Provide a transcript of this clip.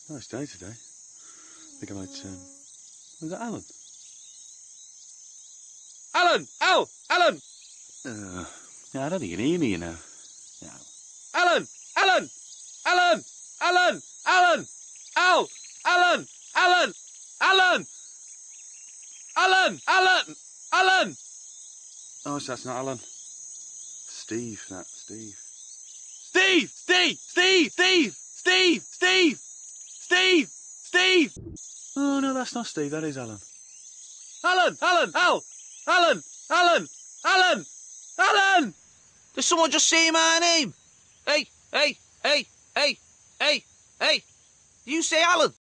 Nice day today. I think I might, was that Alan? Alan! Alan! Yeah, I don't think you can hear me, you know. No. Alan! Alan! Alan! Alan! Alan! Al! Alan! Alan! Alan! Alan! Alan! Alan! Oh, so that's not Alan. Steve, Steve. Steve! Steve! Steve! Steve! Steve! Steve! Steve! Steve! Oh, no, that's not Steve. That is Alan. Alan! Alan! Al! Alan! Alan! Alan! Alan! Did someone just say my name? Hey! Did you say Alan?